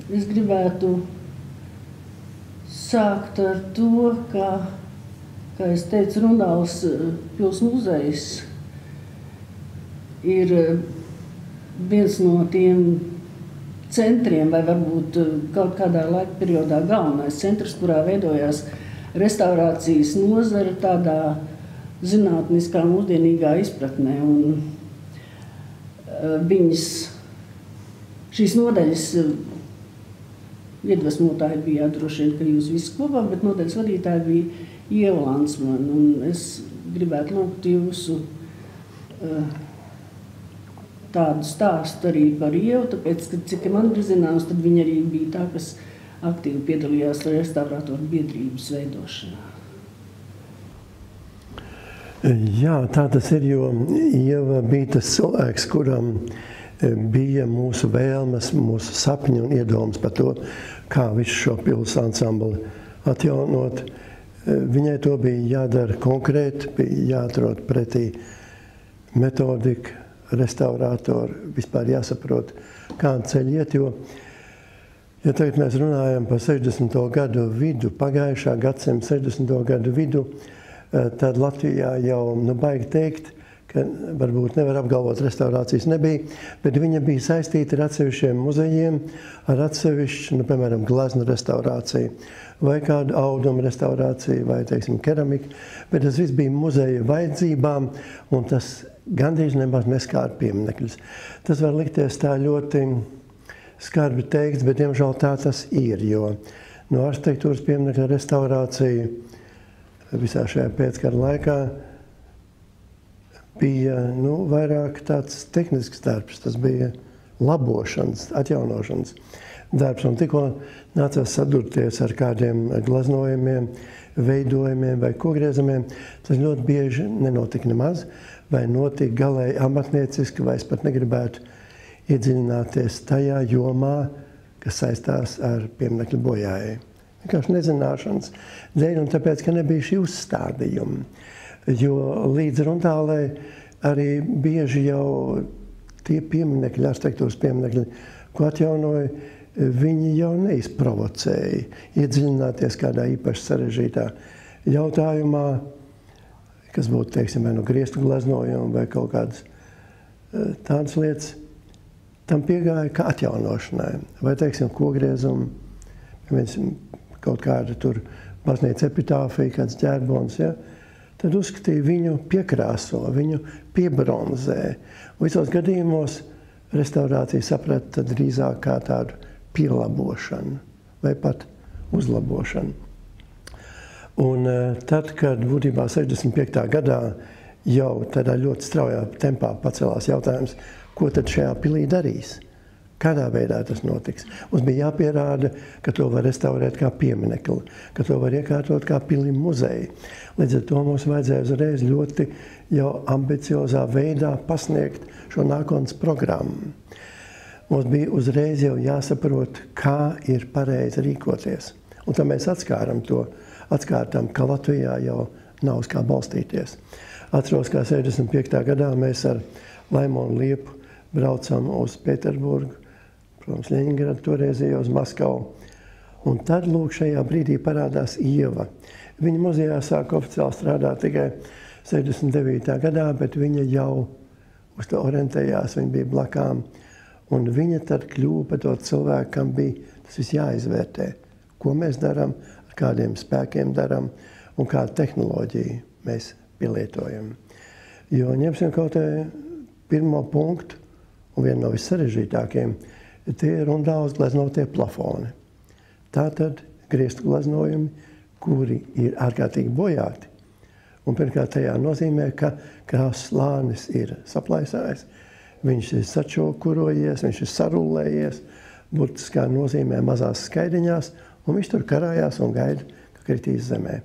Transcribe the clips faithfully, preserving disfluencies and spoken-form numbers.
es gribētu sākt ar to, ka, kā es teicu, Rundāles pils muzejs ir viens no tiem centriem, vai varbūt kaut kādā laika periodā galvenais centrs, kurā veidojās restaurācijas nozara tādā zinātniskā, mūsdienīgā izpratnē. Un, uh, viņas, šīs nodaļas uh, iedvesmotāji bija droši vien, ka jūs visi kopā, bet nodaļas vadītāji bija Ieva Landsmane. Un es gribētu lūgt jūsu uh, tādu stāstu arī par Ievu, tāpēc, ka, cik man ir zināms, tad viņa arī bija tā, kas aktīvi piedalījās restaurātoru biedrības veidošanā. Jā, tā tas ir, jo Ieva bija tas cilvēks, kuram bija mūsu vēlmes, mūsu sapņi un iedomas par to, kā visu šo pils ansambli atjaunot. Viņai to bija jādara konkrēti, bija jāatrod pretī metodika, restaurātori, vispār jāsaprot, kādu ceļu iet, jo ja tagad mēs runājam par sešdesmito gadu vidu, pagājušā gadsimta sešdesmito gadu vidu, tad Latvijā jau nu, baigi teikt, ka varbūt nevar apgalvot, restaurācijas nebija, bet viņa bija saistīta ar atsevišķiem muzejiem, ar atsevišķu, nu, piemēram, gleznu restaurāciju, vai kādu audumu restaurāciju, vai, teiksim, keramika, bet tas viss bija muzeja vajadzībām, un tas gandrīz nemaz neskāra pieminekļus. Tas var likties tā ļoti skarbi teikts, bet, diemžēl, tā tas ir, jo no arhitektūras pieminekļa restaurācija visā šajā pēckara laikā bija nu, vairāk tāds tehnisks darbs, tas bija labošanas, atjaunošanas darbs. Un tikko nācās sadurties ar kādiem gleznojumiem, veidojumiem vai kogriezumiem, tas ļoti bieži nenotika nemaz, vai notika galēji amatnieciski, vai es pat negribētu iedziļināties tajā jomā, kas saistās ar pieminekļu bojājai. Vienkārši nezināšanas dēļ, un tāpēc, ka nebija šī uzstādījuma. Jo līdz Rundālei arī bieži jau tie pieminekļi, arhitektūras pieminekļi, ko atjaunoja, viņi jau neizprovocēja iedziļināties kādā īpaši sarežģītā jautājumā, kas būtu, teiksim, vai no griestu gleznojuma vai kaut kādas tādas lietas, tam piegāja kā atjaunošanai. Vai, teiksim, kogriezumu, kaut kāda tur baznīca epitāfija, kāds ģērbons, ja? Tad uzskatīja viņu piekrāso, viņu piebronzē. Visos gadījumos restaurācija saprata drīzāk kā tādu pielabošanu vai pat uzlabošanu. Un tad, kad būtībā sešdesmit piektā gadā jau tādā ļoti straujā tempā pacelās jautājums, ko tad šajā pilī darīs? Kādā veidā tas notiks? Mums bija jāpierāda, ka to var restaurēt kā pieminekli, ka to var iekārtot kā pili muzeju. Līdz ar to mums vajadzēja uzreiz ļoti jau ambiciozā veidā pasniegt šo nākotnes programmu. Mums bija uzreiz jau jāsaprot, kā ir pareizi rīkoties. Un tad mēs atskāram to, atskārtam, ka Latvijā jau nav uz kā balstīties. Atceros, kā sešdesmit piektā gadā mēs ar Laimonu Liepu braucam uz Pēterburgu, protams, Ļeņingradu, toreizējo uz Maskavu. Un tad, lūk, šajā brīdī parādās Ieva. Viņa muzejā sāka oficiāli strādāt tikai sešdesmit devītā gadā, bet viņa jau uz to orientējās, viņa bija blakām. Un viņa tad kļuva par to cilvēku, kam bija tas viss jāizvērtē. Ko mēs darām, ar kādiem spēkiem darām un kādu tehnoloģiju mēs pielietojam. Jo ņemsim kaut pirmo punktu, un viena no vissarežģītākajiem, tie ir Rundāles gleznotie plafoni. Tātad griestu gleznojumi, kuri ir ārkārtīgi bojāti. Un pirmkārt tajā nozīmē, ka krāsas slānis ir saplaisājis, viņš ir sačokurojies, viņš ir sarullējies, burtiskā nozīmē mazās skaidiņās, un viņš tur karājās un gaida, ka kritīs zemē.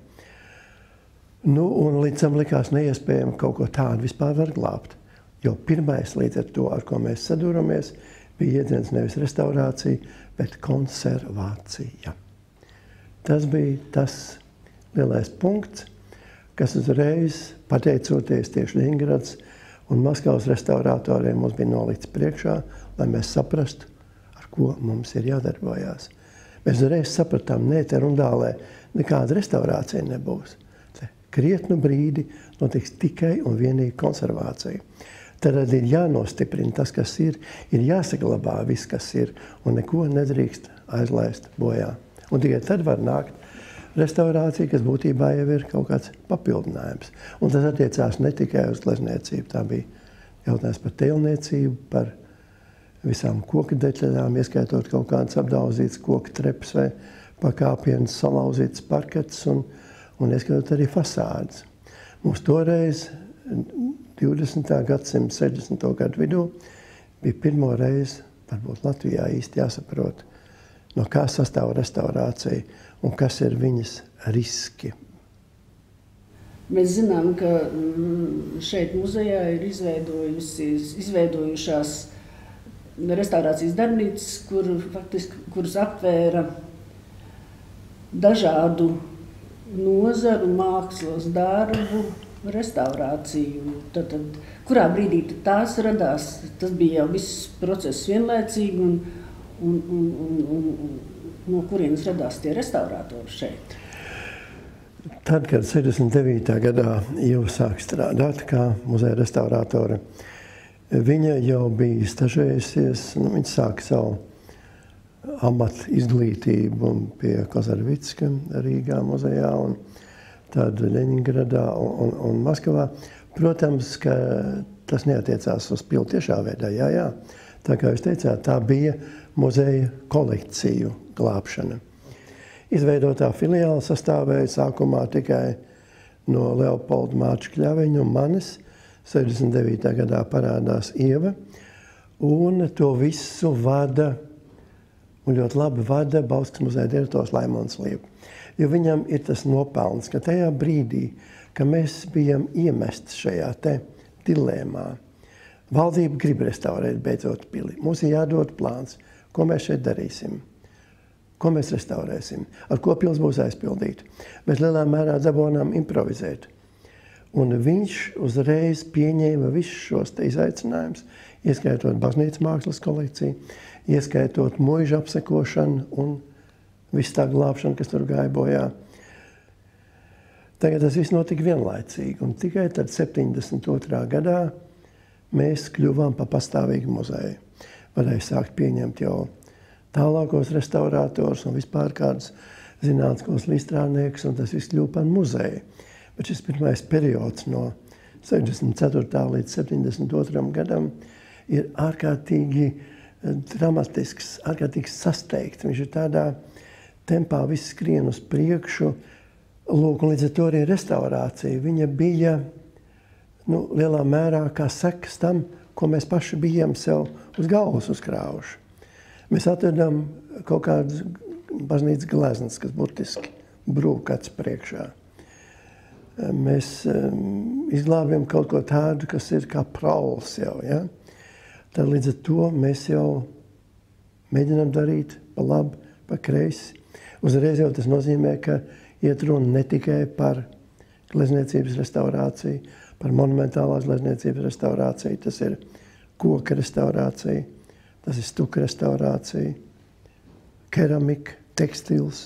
Nu, un līdz tam likās neiespējami kaut ko tādu vispār var glābt. Jo pirmais līdz ar to, ar ko mēs sadūramies, bija iedziens nevis restaurācija, bet konservācija. Tas bija tas lielais punkts, kas uzreiz, pateicoties tieši Ļeņingradas un Maskavas restaurātoriem, mums bija nolikts priekšā, lai mēs saprastu, ar ko mums ir jādarbojās. Mēs uzreiz sapratām, ne, te Rundālē nekāda restaurācija nebūs. Te krietnu brīdi notiks tikai un vienīgi konservācija. Tad ir jānostiprina tas, kas ir, ir jāsaglabā viss, kas ir, un neko nedrīkst aizlaist bojā. Un tikai tad var nākt restaurācija, kas būtībā jau ir kaut kāds papildinājums. Un tas attiecās ne tikai uz glezniecību, tā bija jautājums par tēlniecību, par visām koku detaļām, ieskaitot kaut kādas apdauzītas koku trepas vai pakāpienas, salauzītas parketes un, un ieskaitot arī fasādes. Mums toreiz divdesmitā gadsimta sešdesmito gadu vidū bija pirmo reizi, varbūt Latvijā īsti jāsaprot, no kā sastāv restaurācija un kas ir viņas riski. Mēs zinām, ka šeit muzejā ir izveidojušās restaurācijas darbnīcas, kur, faktiski, kuras aptvēra dažādu nozaru, mākslas darbu, restaurāciju. Tad, tad, kurā brīdī tās radās? Tas bija jau viss process vienlaicīgi, un, un, un, un, un, un no kurienes radās tie restaurātori šeit? Tad, kad sešdesmit devītā gadā jau sāk strādāt kā muzeja restaurātore, viņa jau bija stažējusies, nu, viņa sāka savu amatu izglītību pie Kozarvicka Rīgā muzejā un tad Ļeņingradā un, un, un Maskavā. Protams, ka tas neatiecās uz pilu tiešā veidā, jā, jā. Tā kā jūs teicāt, tā bija muzeja kolekciju glābšana. Izveidotā filiāla sastāvēja sākumā tikai no Leopolda Māča Kļaviņa un manis. sešdesmit devītā gadā parādās Ieva, un to visu vada, un ļoti labi vada Bauskas muzeja direktors Laimons Liepa. Jo viņam ir tas nopelns, ka tajā brīdī, ka mēs bijām iemesti šajā te dilēmā, valdība grib restaurēt beidzot pili. Mums ir jādod plāns, ko mēs šeit darīsim, ko mēs restaurēsim, ar ko pils būs aizpildīta. Mēs lielā mērā dabonām improvizēt. Un viņš uzreiz pieņēma visus šos te izaicinājumus, ieskaitot baznīcas mākslas kolekciju, ieskaitot muižu apsekošanu un visu tā glābšanu, kas tur gāja bojā. Tagad tas viss notika vienlaicīgi, un tikai tad septiņdesmit otrā gadā mēs kļuvām par pastāvīgu muzeju. Varēja sākt pieņemt jau tālākos restaurātors un vispār kādus zinātniskos līdzstrādniekus, un tas viss kļuva par muzeju. Bet šis pirmais periods no sešdesmit ceturtā līdz septiņdesmit otram gadam ir ārkārtīgi dramatisks, ārkārtīgi sasteigts. Viņš ir tādā tempā, viss skrien uz priekšu. Lūk, un līdz ar to arī restaurācija. Viņa bija nu, lielā mērā kā sekas tam, ko mēs paši bijām sev uz galvas uzkrāvuši. Mēs atradām kaut kādas baznīcas gleznas, kas burtiski brūk acis priekšā. Mēs um, izglābjam kaut ko tādu, kas ir kā prauls jau. Ja? Tad līdz ar to mēs jau mēģinām darīt pa labi, pa kreisi. Uzreiz jau tas nozīmē, ka iet runa ne tikai par glezniecības restaurāciju, par monumentālās glezniecības restaurāciju, tas ir koka restaurācija, tas ir stuka restaurācija, keramika, tekstils.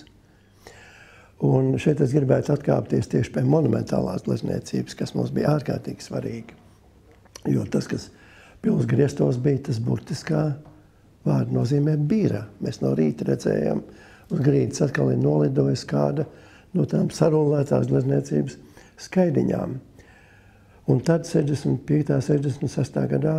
Un šeit es gribētu atkāpties tieši pie monumentālās glezniecības, kas mums bija ārkārtīgi svarīga. Jo tas, kas pils griestos bija, tas burtiskā vārda nozīmē bira. Mēs no rīta redzējām, uz grīdas atkal ir nolidojis kāda no tām sarulētās glezniecības skaidiņām. Un tad sešdesmit piektajā, sešdesmit sestajā gadā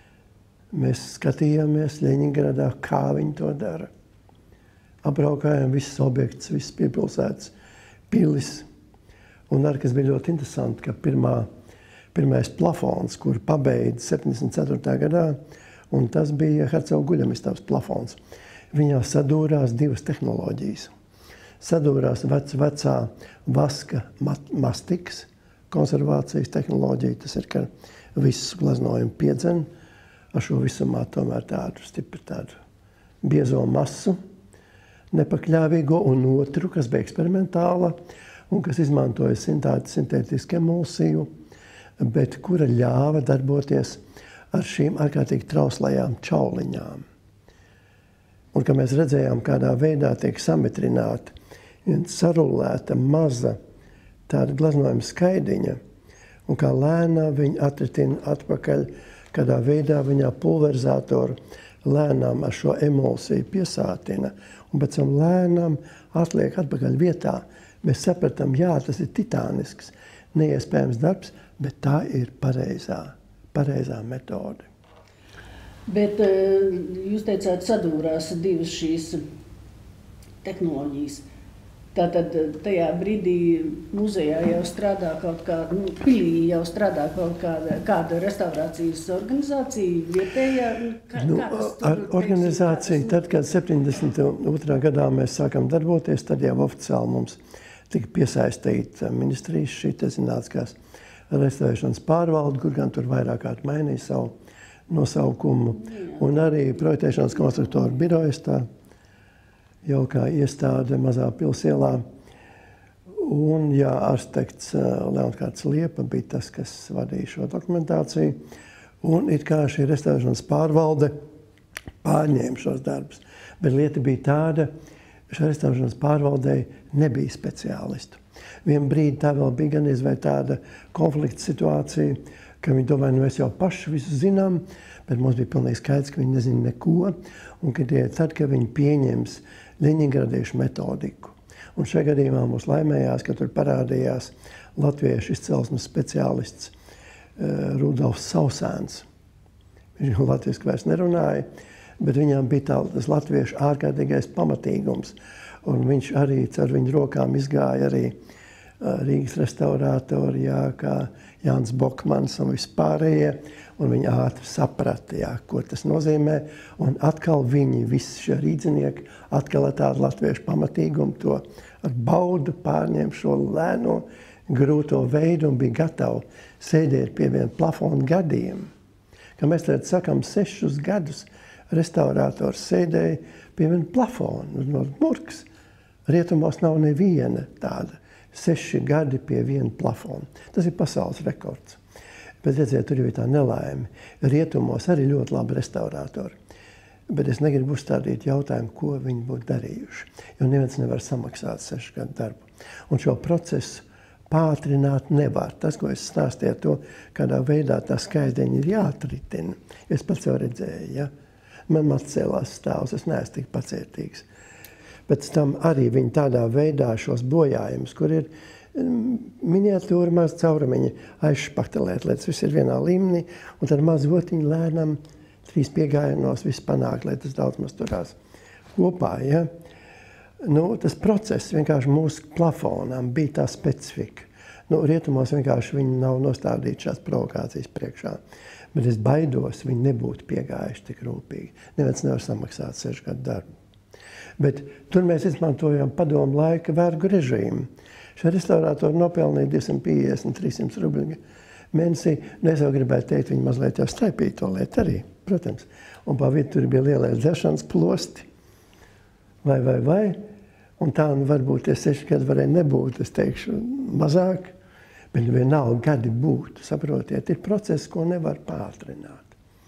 mēs skatījāmies Ļeņingradā, kā viņi to dara. Apbraukājām visus objektus, visas piepilsētas pilis. Un arī, kas bija ļoti interesanti, ka pirmā, pirmais plafons, kur pabeidza septiņdesmit ceturtajā gadā, un tas bija Hercoga Guļamistāvs plafons. Viņā sadūrās divas tehnoloģijas. Sadūrās vec, vecā vaska mat, mastiks konservācijas tehnoloģija. Tas ir, ka visu gleznojumu piedzen ar šo visumā tomēr tādu stipri tādu biezo masu, nepakļāvīgo, un otru, kas bija eksperimentāla un kas izmantoja sintētisku emulsiju, bet kura ļāva darboties ar šīm ārkārtīgi trauslajām čauliņām. Un ka mēs redzējām, kādā veidā tiek sametrināta, sarulēta, maza tāda glaznojuma skaidiņa, un kā lēnām viņa atritina atpakaļ, kādā veidā viņā pulverizatoru lēnām ar šo emulsiju piesātina, un pēc tam lēnām atliek atpakaļ vietā. Mēs sapratām, jā, tas ir titānisks, neiespējams darbs, bet tā ir pareizā, pareizā metode. Bet jūs teicāt, sadūrās divas šīs tehnoloģijas. Tātad tajā brīdī muzejā jau strādā kaut kāda, nu, pilī jau strādā kaut kāda, kāda restaurācijas organizācija, vietējā? Kā, nu, kā tas, ar organizāciju, tad, kad septiņdesmit otrā gadā mēs sākam darboties, tad jau oficiāli mums tika piesaistīta ministrijas šī zinātniskās restaurēšanas pārvalde, kur gan tur vairāk kārt mainīja savu nosaukumu, un arī projektēšanas konstruktoru birojas tā jau kā iestāde Mazā pilsielā. Un jā, arhitekts Leonkārds Liepa bija tas, kas vadīja šo dokumentāciju. Un it kā šī restaurēšanas pārvalde pārņēma šos darbus. Bet lieta bija tāda, šā restaurēšanas pārvaldei nebija speciālistu. Vien brīdi tā vēl bija gan izvēl tāda konflikta situācija, ka viņi domāja, nu mēs jau paši visu zinām, bet mums bija pilnīgi skaidrs, ka viņi nezina neko, un ka tie tad, kad viņi pieņems ļeņingradiešu metodiku. Un šajā gadījumā mums laimējās, ka tur parādījās latviešu izcelsmes speciālists uh, Rudolfs Sausēns. Viņš latviski vairs nerunāja, bet viņam bija tā, tas latviešu ārkārtīgais pamatīgums. Un viņš arī caur viņu rokām izgāja arī uh, Rīgas restaurātori, jā, kā Jānis Bokmans un vispārējie, un viņi ātri saprata, jā, ko tas nozīmē. Un atkal viņi, visi šie rīdzinieki, atkal ar tādu latviešu pamatīgumu to ar baudu pārņem šo lēno, grūto veidu un bija gatavi sēdēt pie viena plafona gadiem. Kā mēs tagad sakam, sešus gadus restaurātors sēdēja pie viena plafona, no murks. Rietumos nav neviena tāda. Seši gadi pie viena plafona. Tas ir pasaules rekords. Bet, redziet, tur jau ir tā nelaime. Rietumos arī ļoti labi restaurātori. Bet es negribu uzstādīt jautājumu, ko viņi būtu darījuši. Jo neviens nevar samaksāt sešu gadu darbu. Un šo procesu pātrināt nevar. Tas, ko es stāstīju, to, kādā veidā tā skaidiņa ir jāatritina. Es pats jau redzēju, ja? Man atcēlās stāvs, es neesmu tik pacietīgs. Pēc tam arī viņi tādā veidā šos bojājumus, kur ir miniatūra maz caurumiņi aizšpaktelēt, lai tas viss ir vienā līmenī, un tad maz otiņi lēnām trīs piegājienos viss panāk, lai tas daudz maz turās kopā. Ja? Nu, tas process vienkārši mūsu plafonām bija tā specifika. Nu, rietumos vienkārši viņi nav nostādīti šās provokācijas priekšā. Bet es baidos, viņi nebūtu piegājuši tik rūpīgi. Neviens nevar samaksāt sešu gadu darbu. Bet tur mēs izmantojam padomu laika vergu režīmu. Šie restaurātori nopelnīja divsimt piecdesmit līdz trīs simti rubļu mēnesī. Nu, es jau gribētu teikt, viņi mazliet jau staipīja to lietu arī, protams. Un pa vidu tur bija lielie dzeršanas plosti. Vai, vai, vai. Un tā nu varbūt tie seši gadi varēja nebūt, es teikšu, mazāk. Bet vienalga gadi būtu, saprotiet, ir process, ko nevar pātrināt.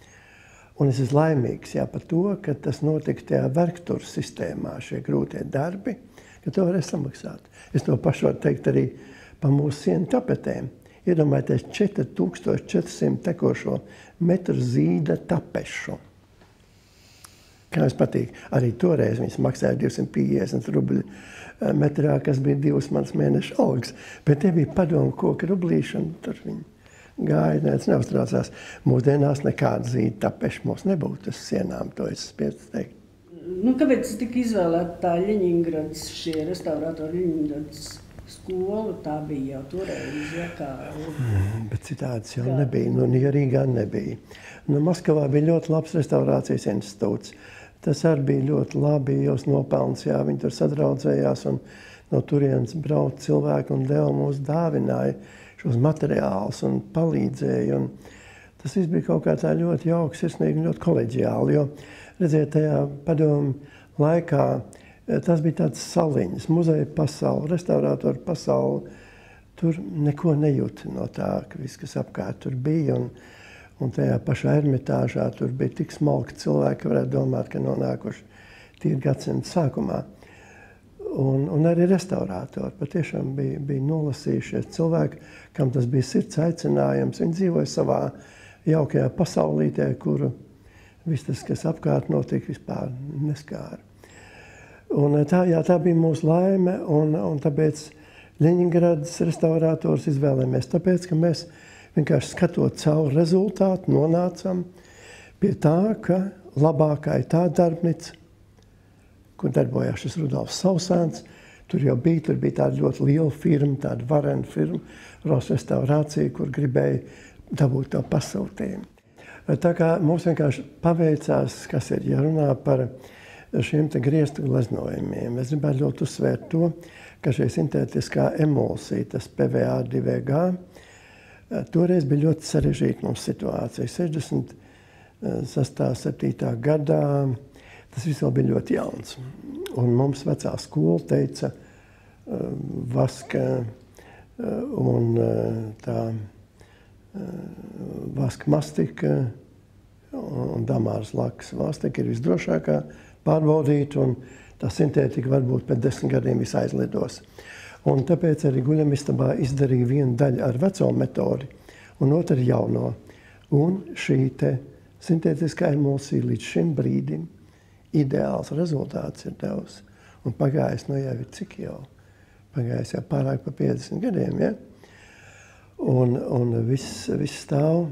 Un es esmu laimīgs jā, par to, ka tas notika tajā vergtūras sistēmā, šie grūtie darbi, ka to varēja samaksāt. Es to pašu varu teikt arī par mūsu sienu tapetēm. Iedomājieties četri tūkstoši četri simti tekošo metru zīda tapešu. Kā jums patīk? Arī toreiz viņas maksāja divsimt piecdesmit rubļu metrā, kas bija divas manas mēneša algas. Bet te bija padomu koka rublīši, un tur viņi gāja, neviens neuztraucās. Mūsdienās nekāda zīda tapeša mums nebūtu uz sienām, to es spiestu teikt. Nu, kāpēc tika izvēlēta tā Ļeņingrads, šie restaurātori Ļeņingrads skola? Tā bija jau toreiz, ja kā... Mm, bet citādas jau kā... nebija, nu, ja Rīgā nebija. Nu, Maskavā bija ļoti labs restaurācijas institūts. Tas arī bija ļoti labi, jos nopelns, jā, viņi tur sadraudzējās un no turienes brauc cilvēki un deva mūs dāvināja šos materiālus un palīdzēja. Un tas viss bija kaut kā tā ļoti jauks, sirsnīgi un ļoti koleģiāli, jo, redziet, tajā padomu laikā tas bija tāds saliņas, muzeja pasauli, restaurātoru pasauli. Tur neko nejūt no tā, ka viss, kas apkārt tur bija. Un, un tajā pašā Ermitāžā tur bija tik smalki cilvēki, ka varētu domāt, ka nonākuši tīri gadsimta sākumā. Un, un arī restaurātori patiešām bija, bija nolasījušies cilvēki, kam tas bija sirds aicinājums. Viņi dzīvoja savā jaukajā pasaulītē, kuru viss tas, kas apkārt notika, vispār neskāra. Un tā, jā, tā bija mūsu laime, un, un tāpēc Ļeņingradas restaurātors izvēlējāmies, tāpēc, ka mēs vienkārši skatot cauri rezultātu, nonācam pie tā, ka labākā ir tā darbnīca, kur darbojās šis Rudolfs Sausāns. Tur jau bija, tur bija tāda ļoti liela firma, tāda varena firma, Rosa restaurācija, kur gribēja dabūt to pasūtījumu. Tā kā mums vienkārši paveicās, kas ir, ja runā par šiem te grieztu gleznojumiem. Es gribētu ļoti uzsvērt to, ka šī sintētiskā emulsija, tas P V A divi G, toreiz bija ļoti sarežģīta mums situācija. sešdesmit sestā septītā gadā tas viss vēl bija ļoti jauns. Un mums vecā skola teica, vaska un tā vaska mastika un damāras lakas mastika ir visdrošākā pārbaudīt, un tā sintētika varbūt pēc desmit gadiem viss aizlidos. Un tāpēc arī guļamistabā izdarīja vienu daļu ar veco metodi un otru ar jauno. Un šī te sintētiskā emulsija līdz šim brīdim ideāls rezultāts ir devis. Un pagājis, nu jau ir cik jau? Pagājis jau pārāk pa piecdesmit gadiem, ja? Un, un viss, viss stāv.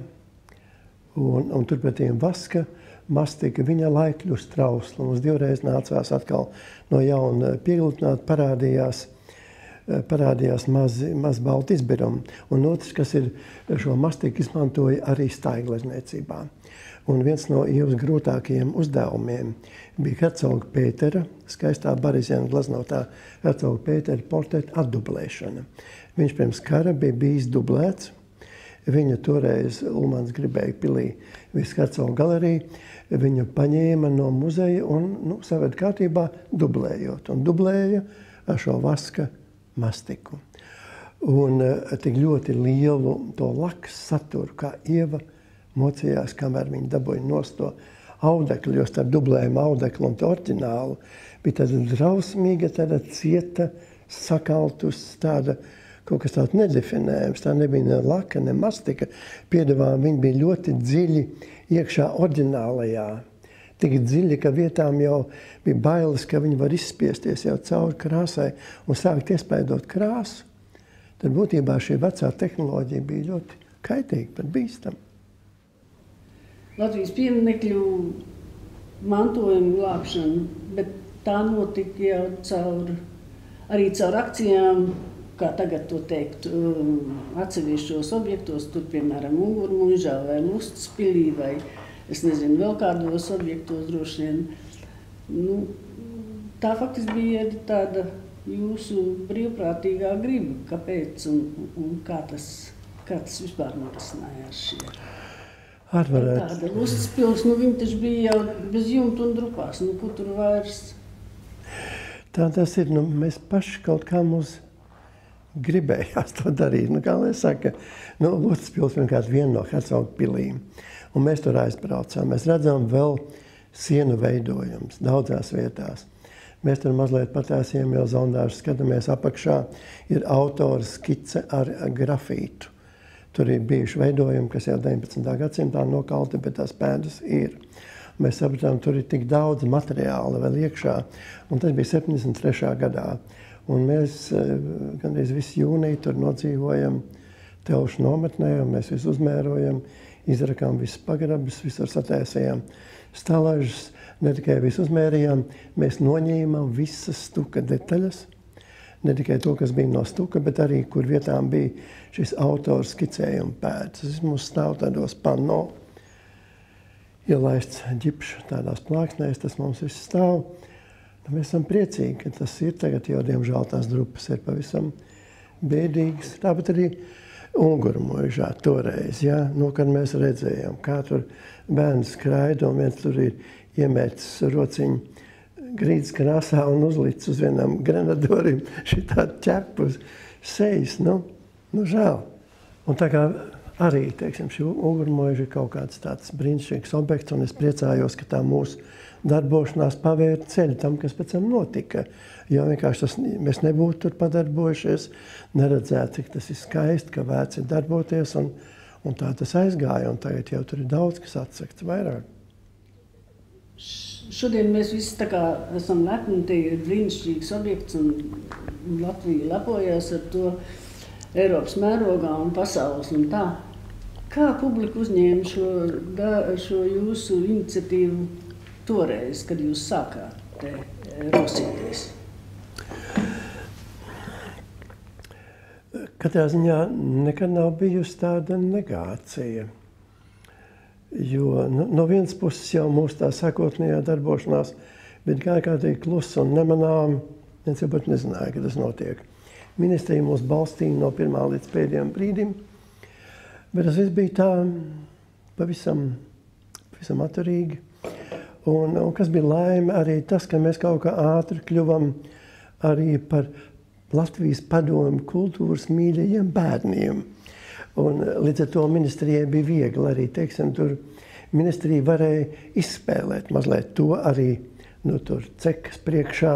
Un, un turpretiem vaska mastika, viņa laika kļūst trausla. Mums divreiz nācās atkal no jauna pieglutināt, parādījās, parādījās maz, maz balti izbirumi. Un otrs, kas ir šo mastiku izmantoja arī staigglezniecībā. Un viens no Ievas grūtākajiem uzdevumiem bija Hercoga Pētera, skaistā Barizjana glaznotā Hercoga Pētera portreta atdublēšana. Viņš pirms kara bija bijis dublēts. Viņa toreiz Ulmans gribēja pilī visu Hercoga galeriju. Viņu paņēma no muzeja un nu, saved kārtībā dublējot. Un dublēja ar šo vaska mastiku. Un uh, tik ļoti lielu to lakas saturu, kā Ieva mocījās, kamēr viņi dabūja nost to audekli, jo starp dublējumu audekli un to oriģinālu bija tāda drausmīga, tāda cieta, sakaltus, tāda kaut kas tāds nedefinējams. Tā nebija ne laka, ne mastika. Piedevām viņi bija ļoti dziļi iekšā oriģinālajā. Tik dziļi, ka vietām jau bija bailes, ka viņi var izspiesties jau cauri krāsai un sākt iespaidot krāsu. Tad būtībā šī vecā tehnoloģija bija ļoti kaitīga, pat bīstama. Latvijas pieminekļu mantojuma glābšana, bet tā notika jau caur, arī caur akcijām, kā tagad to teikt, atsevišķos objektos, tur, piemēram, Ungurmuižā vai Lustas pilī, vai, es nezinu, vēl kādos objektos droši vien. Nu, tā faktiski bija tāda jūsu brīvprātīgā griba, kāpēc un, un kā tas, kā tas vispār norisinājās šie. Atvarēt. Tāda Lustas pils, nu viņi taču bija jau bez jumta un drupās, nu ko tur vairs? Tā tas ir, nu mēs paši kaut kā mums gribējās to darīt. Nu kā lai saka, nu Lustas pils vienkārši viena no Hercoga pilīm. Un mēs tur aizbraucām. Mēs redzam vēl sienu veidojums daudzās vietās. Mēs tur mazliet patēsījām jau zondāžu, skatāmies apakšā, ir autora skice ar grafītu. Tur ir bijuši veidojumi, kas jau deviņpadsmitā gadsimtā nokalti, bet tās pēdas ir. Mēs sapratām, tur ir tik daudz materiāla vēl iekšā, un tas bija septiņdesmit trešā gadā. Un mēs gandrīz visu jūniju tur nodzīvojam Telšu nometnē, un mēs visu uzmērojam, izrakām visus pagrabus, visur satēsējām stalažas, ne tikai visu uzmērījām, mēs noņēmām visas stuka detaļas, ne tikai to, kas bija no stuka, bet arī, kur vietām bija šis autors skicējuma pēdas. Tas mums stāv tādos panno, ielaists ģipšu tādās plāksnēs, tas mums viss stāv. Mēs esam priecīgi, ka tas ir tagad, jo diemžēl tās drupas ir pavisam bēdīgas. Tāpat arī Ungurmuižā toreiz, ja, nu, kad mēs redzējām, kā tur bērns skraida un viens tur ir iemēcis rociņu grīdas krāsā un uzlicis uz vienam grenadorim šitādu ķepu uz sejas, nu, nu žēl. Un tā kā arī, teiksim, šī Ungurmuiža ir kaut kāds tāds brīnišķīgs objekts, un es priecājos, ka tā mūsu darbošanās pavērt ceļu tam, kas pēc tam notika. Jo vienkārši tas, mēs nebūtu tur padarbojušies, neredzētu, cik tas ir skaisti, ka vērts ir darboties, un, un tā tas aizgāja, un tagad jau tur ir daudz, kas atsakts vairāk. Šodien mēs visi tā kā esam lepni, tie ir brīnišķīgs objekts, un Latvija lepojas ar to Eiropas mērogā un pasaules un tā. Kā publika uzņēma šo, da, šo jūsu iniciatīvu toreiz, kad jūs sākāt te rosīties? Katrā ziņā nekad nav bijusi tāda negācija. Jo no, no vienas puses jau mūsu tā sākotnējā darbošanās bija ārkārtīgi klusa un nemanām. Viens jau pat nezināja, ka tas notiek. Ministrija mūs balstīja no pirmā līdz pēdējiem brīdim, bet tas viss bija tā pavisam, pavisam atturīgi. Un, un kas bija laime, arī tas, ka mēs kaut kā ātri kļuvam arī par Latvijas padomu kultūras mīļajiem bērniem. Un līdz ar to ministrijai bija viegli arī, teiksim, tur ministrija varēja izspēlēt mazliet to arī, nu, tur cekas priekšā,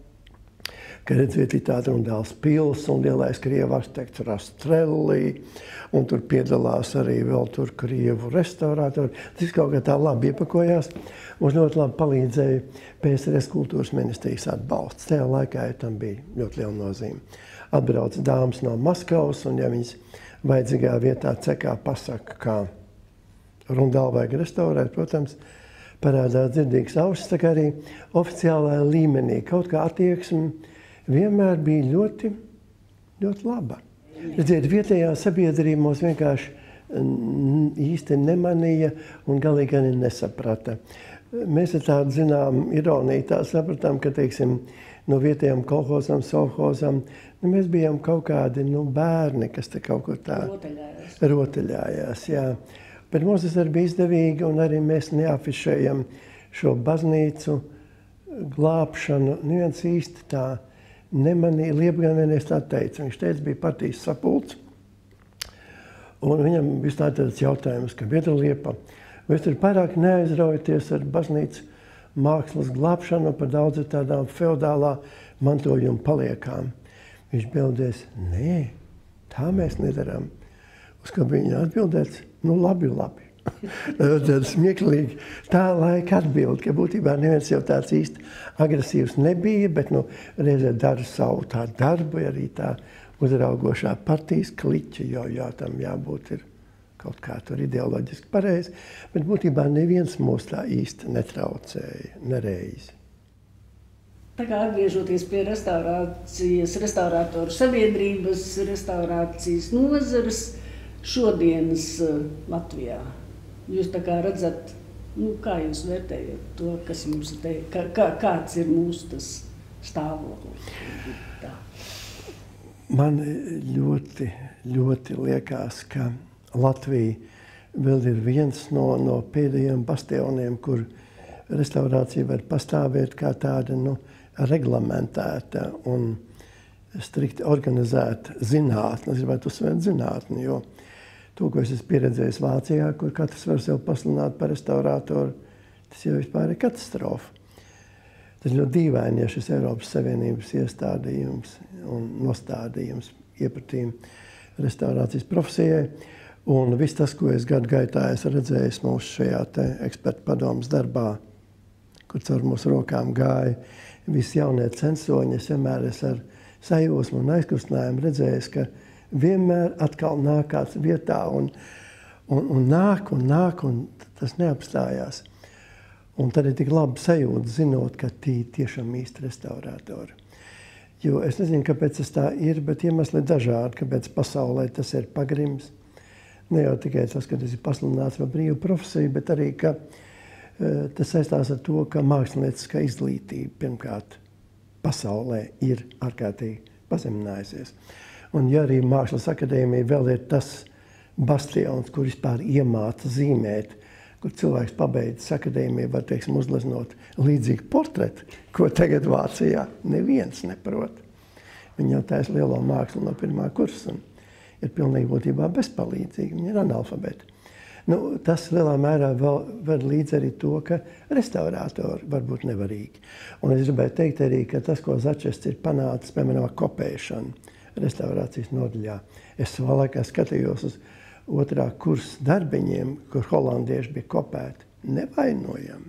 ka redziet, ir tāda Rundāls pils un lielais krievu arhitekts Rastrelli, un tur piedalās arī vēl tur krievu restaurātori. Tas kaut kā tā labi iepakojās. Mums ļoti labi palīdzēja P S R S kultūras ministrijas atbalsts. Tajā laikā tam bija ļoti liela nozīme. Atbrauc dāmas no Maskavas, un ja viņas vajadzīgā vietā cekā pasaka, kā Rundālu vajag restaurēt, protams, parādās dzirdīgs ausis, tā kā arī oficiālajā līmenī. Kaut kā attieksme vienmēr bija ļoti, ļoti laba. Redziet, vietējā sabiedrība mūs vienkārši īsti nemanīja un galīgi arī nesaprata. Mēs ar tādu, zinām, ironiju tā sapratām, ka, teiksim, no vietējām kolhozām, sovhozām, nu, mēs bijām kaut kādi, nu, bērni, kas te kaut kur tā rotaļājās. rotaļājās, jā. Bet mums tas arī bija izdevīgi, un arī mēs neafišējam šo baznīcu glābšanu. Neviens īsti tā nemanīja. Liepgan vienreiz tā teica. Viņš teica, bija partijas sapulcs, un viņam bija tāds jautājums, ka biedra Liepa, vai jūs tur pārāk neaizraujaties ar baznīcu mākslas glābšanu par daudz tādām feodālā mantojuma paliekām? Viņš bildēs, nē, tā mēs nedarām. Uz ko viņa atbildēts, nu labi, labi. Tad smieklīgi tā laika atbild, ka būtībā neviens jau tāds īsti agresīvs nebija, bet nu, reizē dara savu tā darbu, arī tā uzraugošā partijas kliķa, jo jā, tam jābūt ir kaut kā tur ideoloģiski pareizi, bet būtībā neviens mūs tā īsti netraucēja, nereizi. Tā kā atgriežoties pie restaurācijas, restaurātoru sabiedrības, restaurācijas nozares šodienas Latvijā. Jūs tā kā redzat, nu, kā jūs vērtējat to, kas jums te, kā, kā, kāds ir mūsu tas stāvoklis? Tā. Man ļoti, ļoti liekas, ka Latvija vēl ir viens no, no pēdējiem bastioniem, kur restaurācija var pastāvēt kā tāda, nu, reglamentēta un strikti organizēta zinātne. Es gribētu uzsvērt zinātni, jo to, ko es esmu pieredzējis Vācijā, kur katrs var sev pasludināt par restaurātoru, tas jau vispār ir katastrofa. Tas ļoti dīvaini, ja šis Eiropas Savienības iestādījums un nostādījums iepratīm restaurācijas profesijai. Un viss tas, ko es gadu gaitā esmu redzējis mūsu šajā te ekspertu padomas darbā, kur caur mūsu rokām gāja visi jaunie censoņi, es vienmēr es ar sajūsmu un aizkustinājumu redzējis, ka vienmēr atkal nāk kāds vietā un, un, un nāk un nāk, un tas neapstājās. Un tad ir tik labi sajūta, zinot, ka tī tiešām īsti restaurātori. Jo es nezinu, kāpēc tas tā ir, bet iemesli ir dažādi, kāpēc pasaulē tas ir pagrims. Ne jau tikai tas, ka tas ir pasludināts par brīvu profesiju, bet arī, ka uh, tas saistās ar to, ka mākslinieciskā izglītība pirmkārt pasaulē ir ārkārtīgi pazeminājusies. Un ja arī Mākslas akadēmija vēl ir tas bastions, kur vispār iemāca zīmēt, kur cilvēks pabeidzis akadēmiju, var, teiksim, uzleznot līdzīgu portretu, ko tagad Vācijā neviens neprot. Viņi jau taisa lielo mākslu no pirmā kursa un ir pilnīgi būtībā bezpalīdzīgi, viņi ir analfabeti. Nu, tas lielā mērā vēl var līdz arī to, ka restaurātori var būt nevarīgi. Un es gribēju teikt arī, ka tas, ko Začests ir panācis, piemēram, kopēšanu restaurācijas nodaļā. Es savā laikā skatījos uz otrā kursa darbiņiem, kur holandieši bija kopēti. Nevainojam.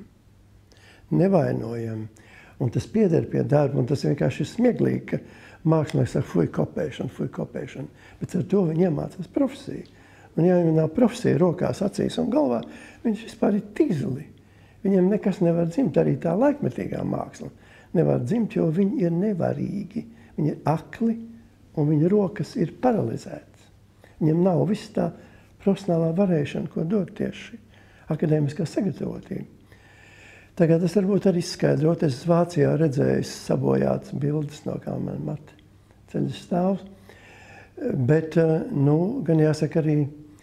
Nevainojam. Un tas pieder pie darba, un tas vienkārši ir smieklīgi, ka mākslinieks saka, fuj, kopēšana, fuj, kopēšana. Bet ar to viņi iemācās profesiju. Un ja viņam nav profesija rokās, acīs un galvā, viņš vispār ir tīzli. Viņam nekas nevar dzimt, arī tā laikmetīgā māksla nevar dzimt, jo viņi ir nevarīgi. Viņi ir akli un viņa rokas ir paralizētas. Viņam nav viss tā profesionālā varēšana, ko dod tieši akadēmiskā sagatavotība. Tagad es varbūt arī izskaidrot, es Vācijā redzēju sabojātas bildes no kā man mati ceļas stāvs. Bet, nu, gan jāsaka arī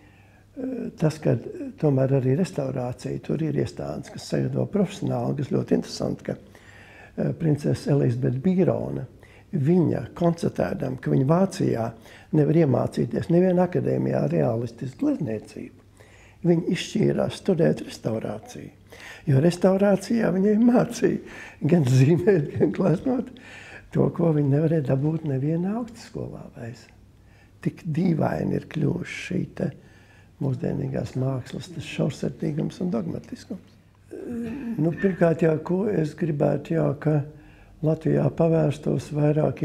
tas, ka tomēr arī restaurācija tur ir iestādes, kas sagatavo profesionāli, kas ļoti interesanti, ka princese Elizabete Bīrone, viņa konstatēdama, ka viņa Vācijā nevar iemācīties nevienā akadēmijā realistisku glezniecību, viņa izšķīrās studēt restaurāciju. Jo restaurācijā viņai mācīja gan zīmēt, gan gleznot to, ko viņa nevarēja dabūt nevienā augstskolā vairs. Tik dīvaini ir kļuvuši šī te mūsdienīgās mākslas, tas šaursirdīgums un dogmatiskums. Nu, pirmkārt, jā, ko es gribētu, jā, ka Latvijā pavērstos vairāk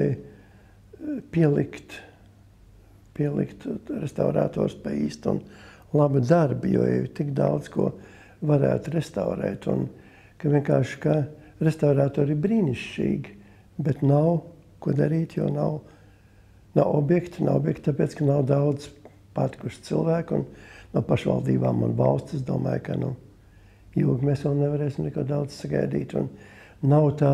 iespēju pielikt, pielikt restaurātors pie īsta un laba darba, jo ir tik daudz, ko varētu restaurēt, un ka vienkārši, ka restaurātori ir brīnišķīgi, bet nav ko darīt, jo nav Nav objekti, nav objekti, tāpēc, ka nav daudz patikuši cilvēku, un no pašvaldībām un valsts, es domāju, ka, nu, ilgi mēs vēl nevarēsim neko daudz sagaidīt, un nav tā,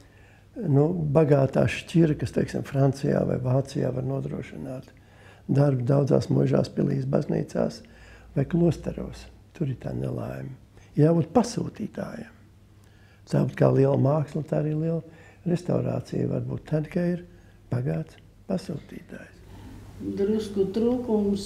nu, bagātā šķira, kas, teiksim, Francijā vai Vācijā var nodrošināt darbu daudzās mūžās pilīs, baznīcās vai klosteros. Tur ir tā nelaime. Jābūt pasūtītājiem. Tāpat kā liela māksla, tā arī liela restaurācija var būt tad, ka ir bagāts pasūtītājs. Drusku trūkums,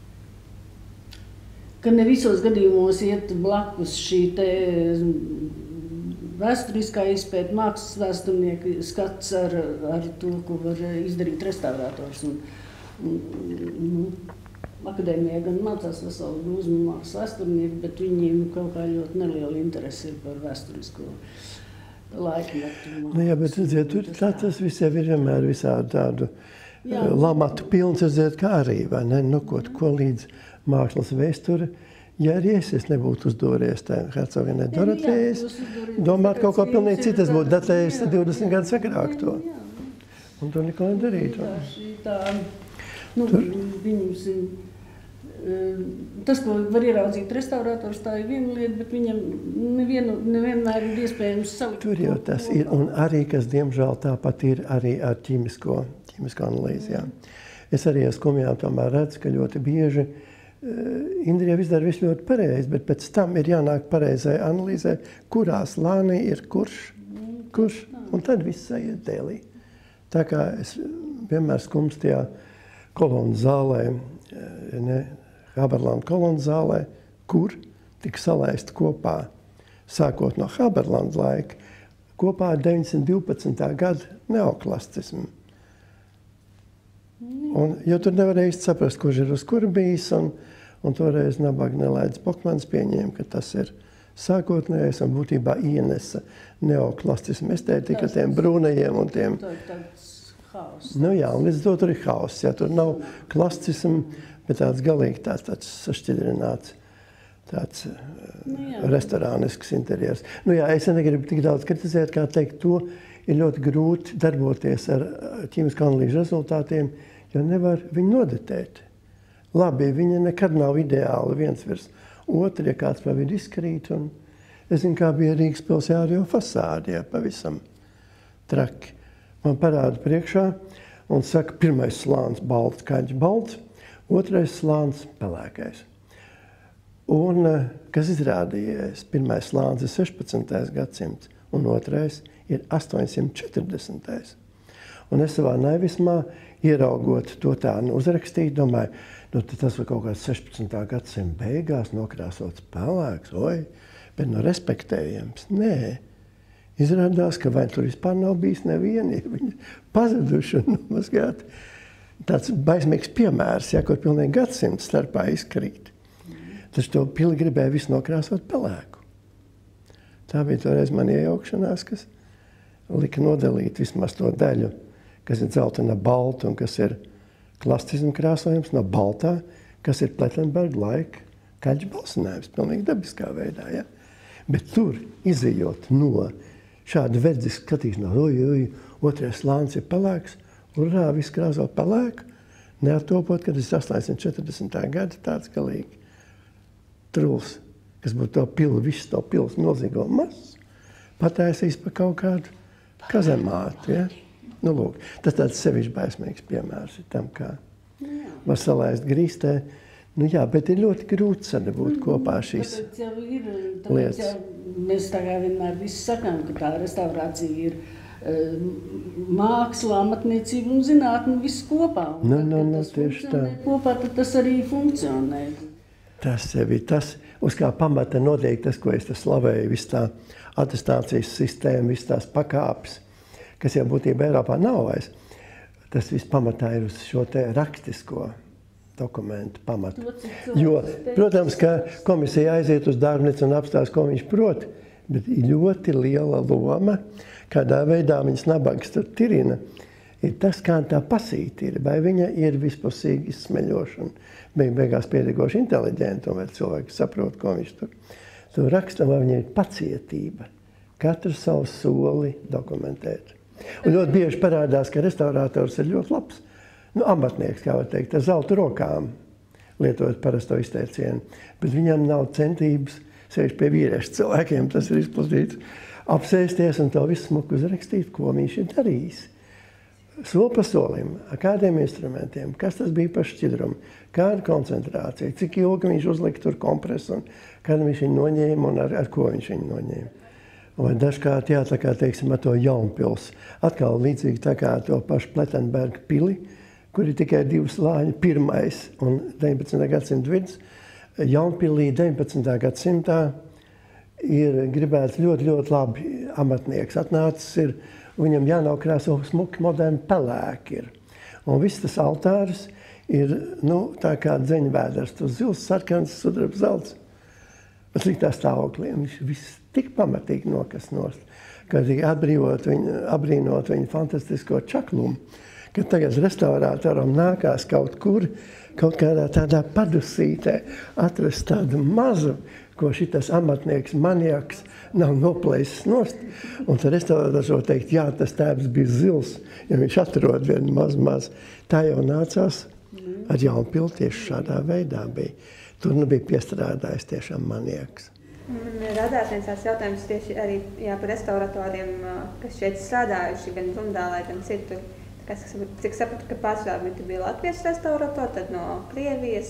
ka ne visos gadījumos iet blakus šī te vēsturiskā izpēta, mākslas vēsturnieka skats ar, ar to, ko var izdarīt restaurātors. Un, un, un, akadēmijā gan mācās veselu grūzumu mākslas vēsturnieku, bet viņiem kaut kā ļoti neliela interese ir par vēsturisko laikmetu. Nu, jā, bet redziet, tur tā, tas viss jau ir vienmēr visādi tādu jā, lamatu pilns, redziet, kā arī, vai ne? Nu, ko, ko līdz mākslas vēsture, ja arī es, es nebūtu uzdūries tā hercogienē Dorotējas, domāt kaut ko pilnīgi citas būtu datējis divdesmit gadus agrāk to. Un to neko nedarītu. Tā, nu, viņus, tas, ko var ieraudzīt restaurātors, tā ir viena lieta, bet viņam nevienu, nevienmēr ir iespējams salikt. Tur jau tas ir, un arī, kas diemžēl tāpat ir arī ar ķīmisko, ķīmisko analīzi. Jā. Es arī ar skumjām tomēr redzu, ka ļoti bieži uh, Indrija izdara visu ļoti pareizi, bet pēc tam ir jānāk pareizai analīzē, kurā slānī ir kurš, kurš, un tad viss aiziet dēlī. Tā kā es vienmēr skums tajā kolonu zālē, ne, Haberlanda kolonu zālē, kur tika salaist kopā, sākot no Haberlanda laika, kopā ar deviņsimt divpadsmitā gada neoklascismu. Un, jo tur nevarēja īsti saprast, kurš ir uz kuru bijis, un, un toreiz nabaga Nelaids Bokmans pieņēma, ka tas ir sākotnējais un būtībā ienesa neoklascismu estētika tiem brūnajiem un tiem. Nu jā, un līdz to tur ir hauss, ja tur nav klascismu, bet tāds galīgi tāds, tāds sašķidrināts, tāds nu, restorānisks interjers. Nu jā, es negribu tik daudz kritizēt, kā teikt, to ir ļoti grūti darboties ar ķīmisko analīžu rezultātiem, jo nevar viņu nodetēt. Labi, viņi nekad nav ideāli viens virs otru, ja kāds pa vidu izkrīt, un es zinu, kā bija Rīgas pilsēta fasāde, ja, pavisam traki. Man parāda priekšā un saka, pirmais slāns balts, kaļķis balts, otrais slāns pelēkais. Un, kas izrādījies, pirmais slāns ir sešpadsmitais gadsimts un otrais ir astoņsimt četrdesmitais. Un es savā naivismā, ieraugot to tā, nu, uzrakstīt, domāju, nu, tas var kaut kāds sešpadsmitā gadsimta beigās nokrāsots pelēks, oi, bet nu respektējams. Nē, izrādās, ka vai tur vispār nav bijis nevieni, viņi pazuduši un nomazgāti. Tāds baismīgs piemērs, ja, kur pilnīgi gadsimts starpā izkrīt. Taču to pili gribēja visu nokrāsot pelēku. Tā bija toreiz man iejaukšanās, kas lika nodalīt vismaz to daļu, kas ir dzeltena balta un kas ir klasisma krāsojums no baltā, kas ir Plettenberga laika kaļķa balsinājums, pilnīgi dabiskā veidā. Ja? Bet tur, izejot no šāda verdziska skatīšanās, oj, oj, otrais slānis ir pelēks, urā, viss krāso pelēku, neatopot, kad es astoņsimt četrdesmitā gada tāds galīgi truls, kas būtu to pilu, visu to pilas milzīgo masu, pataisīs pa kaut kādu kazemātu. Ja? Nu, lūk, tas tāds sevišķi baismīgs piemērs ir tam, kā var salaist grīstē. Nu jā, bet ir ļoti grūti sadabūt kopā šīs tāpēc jau ir, lietas. Jau mēs tā kā vienmēr visi sakām, ka tā restaurācija ir uh, māksla, amatniecība un zinātne viss kopā. Un Nu, tad, nu, kad nu, tas tieši funkcionē tā. kopā, tad tas arī funkcionē. Tas sevi, tas, uz kā pamata notiek tas, ko es te slavēju, viss tā atestācijas sistēma, viss tās pakāpes, kas jau būtībā Eiropā nav vairs. Tas viss pamatā ir uz šo te rakstisko dokumentu pamatu. Jo, protams, ka komisija aiziet uz darbnīcu un apstās, ko viņš prot, bet ir ļoti liela loma, kādā veidā viņas nabagas tur tirina, ir tas, kā tā pasīta ir, vai viņa ir vispusīgi izsmeļošana, vai beigās pietiekoši inteliģenta, un vai cilvēki saprot, ko viņš tur, tur raksta, vai viņa ir pacietība, katru savu soli dokumentēt. Un ļoti bieži parādās, ka restaurātors ir ļoti labs, nu, amatnieks, kā var teikt, ar zelta rokām, lietojot parasto izteicienu, bet viņam nav centības, sevišķi pie vīriešu cilvēkiem, tas ir izplatīts, apsēsties un to visu smuku uzrakstīt, ko viņš ir darījis. Soli pa solim, ar kādiem instrumentiem, kas tas bija par šķidrumu, kāda koncentrācija, cik ilgi viņš uzlika tur kompresu un kad viņš viņu noņēma un ar, ar ko viņš viņu noņēma. Un dažkārt, jā, tā kā, teiksim, ar to Jaunpils, atkal līdzīgi tā kā to pašu Plettenberga pili, kur ir tikai divi slāņi, pirmais un deviņpadsmitā gadsimta vidus. Jaunpilī deviņpadsmitā gadsimtā ir gribēts ļoti, ļoti labi amatnieks. Atnācis ir, viņam jānav krāso smuki, moderni pelēki ir. Un viss tas altāris ir, nu, tā kā dzeņvēders, tas zils, sarkans, sudrabs, zelts. Bet sliktā stāvoklī viņš viss tik pamatīgi nokas nost, ka atbrīvot viņu, abrīnot viņu fantastisko čaklumu, ka tagad restaurātoram nākās kaut kur, kaut kādā tādā padusītē atrast tādu mazu, ko šitas amatnieks, maniaks nav noplēsis nost. Un tad restaurātors var teikt, jā, tas tēvs bija zils, ja viņš atrod vienu maz, maz. Tā jau nācās ar Jaunpilu tieši šādā veidā bija. Tur nu bija piestrādājis tiešām maniaks. Man radās viens tās jautājums tieši arī jā, par restauratoriem, kas šeit strādājuši, gan Rumdālē, gan citur. Kas, cik sapratu, ka pārsvarā bija Latvijas restauratori, tad no Krievijas.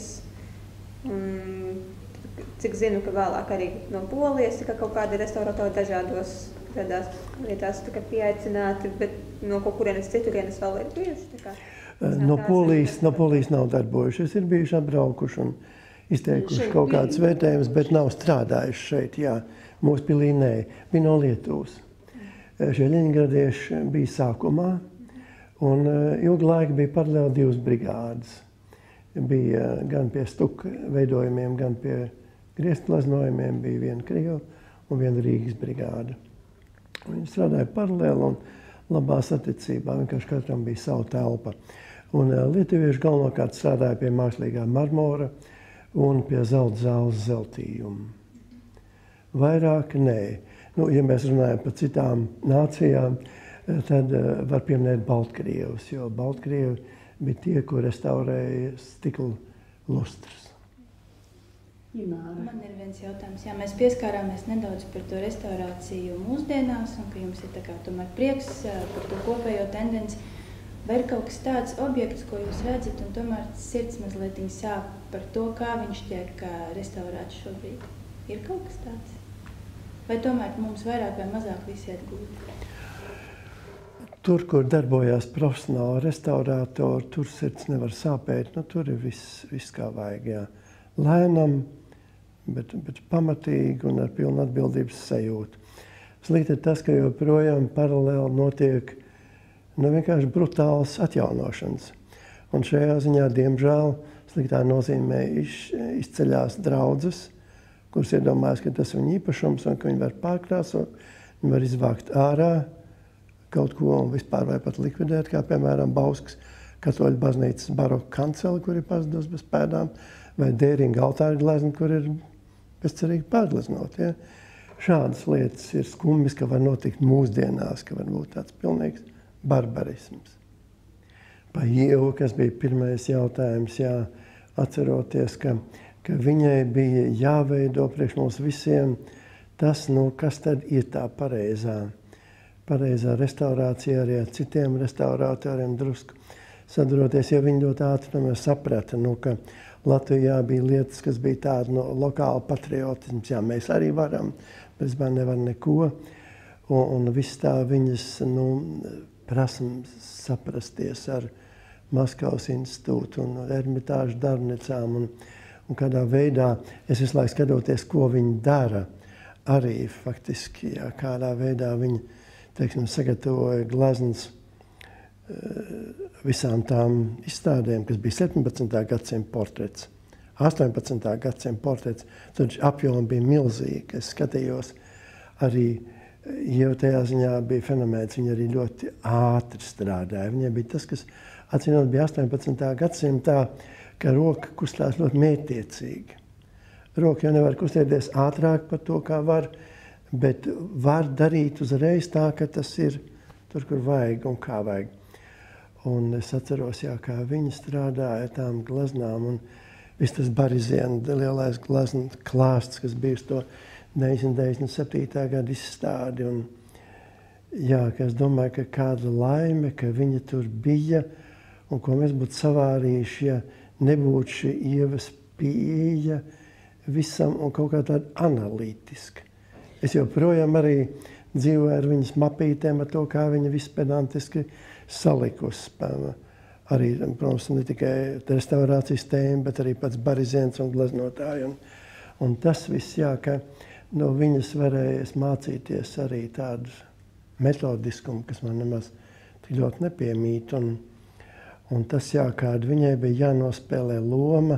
Un, cik zinu, ka vēlāk arī no Polijas tika kaut kādi restauratori dažādos tādās vietās tika pieaicināti, bet no kaut kurienes citurienes vēl ir bijuši? Kā, no, Polijas, no Polijas nav darbojušies, ir bijuši apbraukuši un izteikuši kaut kāds vērtējums, bet nav strādājuši šeit, jā. Mūsu pilī nē, bija no Lietuvas. Šie ļeņgradieši bija sākumā, un ilgu laiku bija paralēli divas brigādes. Bija gan pie stuka veidojumiem, gan pie grieztgleznojumiem, bija viena Krieva un viena Rīgas brigāde. Viņi strādāja paralēli un labā saticībā, vienkārši katram bija savu telpa. Un lietuvieši galvenokārt strādāja pie mākslīgā marmora un pie zelta zāles zeltījuma. Vairāk nē. Nu, ja mēs runājam par citām nācijām, tad var pieminēt Baltkrievus, jo Baltkrievi bija tie, ko restaurēja stikla lustras. Man ir viens jautājums. Jā, mēs pieskārāmies nedaudz par to restaurāciju mūsdienās, un ka jums ir tā kā tomēr prieks par to kopējo tendenci. Vai ir kaut kas tāds objekts, ko jūs redzat, un tomēr sirds mazliet sāp par to, kā viņš tiek restaurēts šobrīd? Ir kaut kas tāds? Vai tomēr mums vairāk vai mazāk visi iet gūt? tur, kur darbojās profesionāli restaurātori, tur sirds nevar sāpēt, nu, tur ir viss, viss kā vajag, jā. Lēnam, bet, bet pamatīgi un ar pilnu atbildības sajūtu. Slikti ir tas, ka joprojām paralēli notiek nu, vienkārši brutāls atjaunošanas. Un šajā ziņā, diemžēl, sliktā nozīmē iz, izceļās draudzes, kuras iedomājas, ka tas ir viņa īpašums un ka viņi var pārkrāsot, viņi var izvākt ārā kaut ko un vispār vai pat likvidēt, kā piemēram Bauskas katoļu baznīcas baroka kanceli, kur ir pazudus bez pēdām, vai Dēringa altāra glezni, kur ir bezcerīgi pārgleznot. Ja? Šādas lietas ir skumjas, ka var notikt mūsdienās, ka var būt tāds pilnīgs barbarisms. Pa Ievu, kas bija pirmais jautājums, jā, atceroties, ka, ka viņai bija jāveido priekš mums visiem tas, nu, kas tad ir tā pareizā. Pareizā restaurācija arī ar citiem restauratoriem drusku saduroties, jo viņi ļoti ātri tomēr saprata, nu, ka Latvijā bija lietas, kas bija tāda no lokāla patriotisms, jā, mēs arī varam, bet es nevar neko, un, un viss tā viņas, nu, prasam saprasties ar Maskavas institūtu un Ermitāžu darbnīcām, un, un kādā veidā es visu laiku skatoties, ko viņi dara, arī faktiski, jā, kādā veidā viņi, teiksim, sagatavoja gleznas visām tām izstādēm, kas bija septiņpadsmitā gadsimta portrets, astoņpadsmitā gadsimta portrets, tad apjomi bija milzīgi. Es skatījos arī, jau tajā ziņā bija fenomēns, viņi arī ļoti ātri strādāja. Viņai bija tas, kas atcīmot bija astoņpadsmitā gadsimtā, ka roka kustās ļoti mērķtiecīgi. Roka jau nevar kustēties ātrāk par to, kā var, bet var darīt uzreiz tā, ka tas ir tur, kur vajag un kā vajag. Un es atceros, jā, kā viņi strādāja tām gleznām, un viss tas Bariziena lielais gleznu klāsts, kas bija uz to deviņsimt deviņdesmit septītā gada izstādi. Un, jā, ka es domāju, ka kāda laime, ka viņa tur bija, un ko mēs būtu savārījuši, ja nebūtu šī Ievas pieeja visam un kaut kā tāda analītiska. Es joprojām arī dzīvoju ar viņas mapītēm, ar to, kā viņa viss pedantiski salikusi. Arī, protams, ne tikai restaurācijas tēma, bet arī pats Bariziens un gleznotāji. Un, un tas viss, jā, ka no viņas varēja mācīties arī tādu metodiskumu, kas man nemaz tik ļoti nepiemīt. Un, un tas, jā, kāda viņai bija jānospēlē loma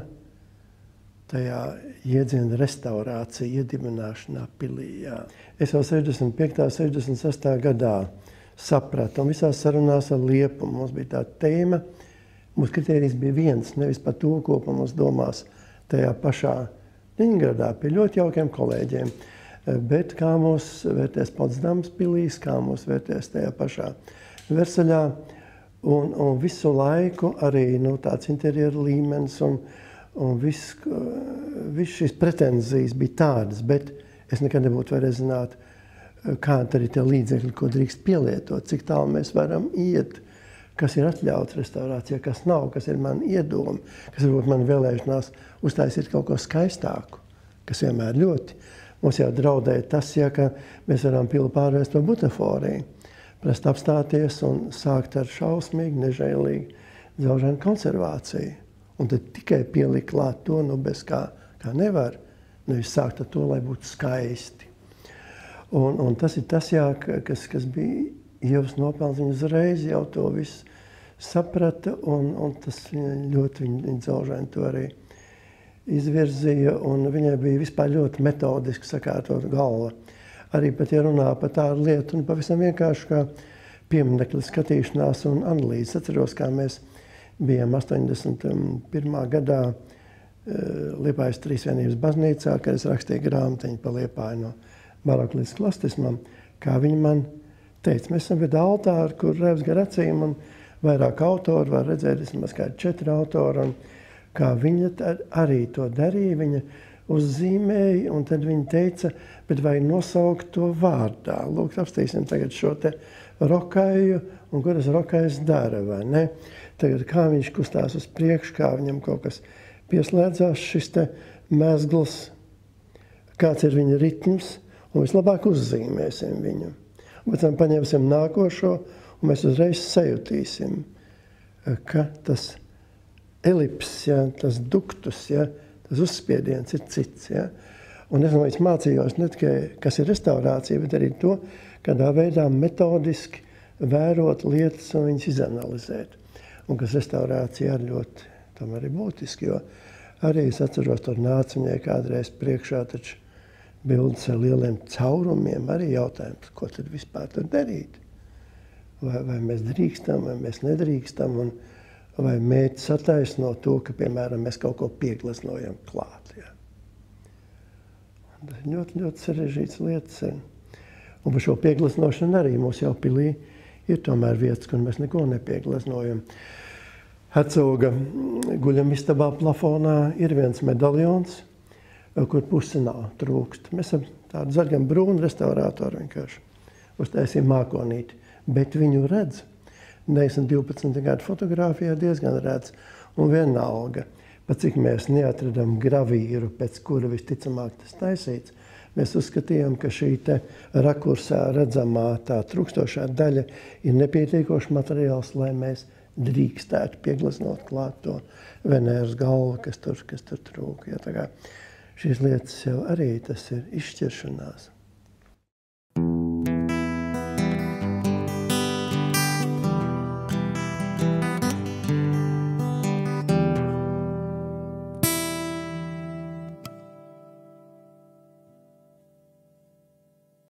tajā iedziena restaurācija, iedibināšanā pilī. Jā. Es jau sešdesmit piektajā, sešdesmit sestajā gadā sapratu, un visās sarunās ar Liepu mums bija tā tēma, mūsu kritērijs bija viens, nevis par to, ko pa mums domās tajā pašā Ļeņingradā pie ļoti jaukiem kolēģiem, bet kā mūs vērtēs Potsdamas pilīs, kā mūs vērtēs tajā pašā Versaļā, un, un visu laiku arī nu, tāds interjeru līmenis, un Un viss, viss šīs pretenzijas bija tādas, bet es nekad nebūtu varēs zināt, kāda arī tie līdzekļi, ko drīkst pielietot, cik tālu mēs varam iet, kas ir atļauts restaurācijā, kas nav, kas ir man iedoma, kas varbūt man vēlēšanās uztaisīt kaut ko skaistāku, kas vienmēr ļoti. Mums jau draudēja tas, ja, ka mēs varam pilu pārvērst par butaforiju, prast apstāties un sākt ar šausmīgi, nežēlīgi dzelžainu konservāciju. Un tad tikai pielikt klāt to, nu bez kā, kā nevar, nevis sākt ar to, lai būtu skaisti. Un, un tas ir tas, jā, kas, kas bija Ievas nopelns, viņa uzreiz jau to visu saprata, un, un tas ļoti viņa, viņa dzelžaini to arī izvirzīja, un viņai bija vispār ļoti metodiski sakārtot galva. Arī pat, ja runā par tādu lietu, un pavisam vienkārši kā pieminekļu skatīšanās un analīzes. Atceros, kā mēs bijām astoņdesmit pirmā gadā Liepājas Trīsvienības baznīcā, kad es rakstīju grāmatiņu par Liepāju no baroka līdz klasismam, kā viņi man teica, mēs esam pie altāra, kur revs gar acīm, un vairāk autori var redzēt, vismaz kā četri autori, un kā viņa arī to darīja, viņa uzzīmēja, un tad viņa teica, bet vai nosaukt to vārdā. Lūk, apstīsim tagad šo te rokaju, un ko tas rokais dara, vai ne? Tagad kā viņš kustās uz priekšu, kā viņam kaut kas pieslēdzās, šis te mezgls, kāds ir viņa ritms, un vislabāk uzzīmēsim viņu. Un pēc tam paņemsim nākošo Un mēs uzreiz sajutīsim, ka tas elips, ja, tas duktus, ja, tas uzspiediens ir cits. Ja. Un es, es mācījos ne tikai, kas ir restaurācija, bet arī to, kādā veidā metodiski vērot lietas un viņas izanalizēt. Un kas restaurācija ir ļoti tomēr ir būtiski, jo arī es atceros, tur nāca viņai kādreiz priekšā taču bildes ar lieliem caurumiem, arī jautājums, ko tad vispār tur darīt. Vai, vai mēs drīkstam, vai mēs nedrīkstam, un vai mērķis attaisno to, ka, piemēram, mēs kaut ko piegleznojam klāt. Ja. Tas ir ļoti, ļoti sarežģīts lietas. Un par šo piegleznošanu arī mūsu jau pilī ir tomēr vietas, kur mēs neko nepiegleznojam. Hercoga guļamistabā plafonā ir viens medaljons, kur pusi nav trūkst. Mēs esam tādu zaļam brūnu restaurātoru vienkārši uztaisīja mākonīti, bet viņu redz. Neesam divpadsmit gadu fotogrāfijā diezgan redz, un vienalga, pat cik mēs neatradam gravīru, pēc kura visticamāk tas taisīts, mēs uzskatījām, ka šī te rakursā redzamā tā trūkstošā daļa ir nepietiekošs materiāls, lai mēs drīkstētu piegleznot klāt to Venēras galvu, kas tur, kas tur trūka. Ja, tā kā šīs lietas jau arī tas ir izšķiršanās.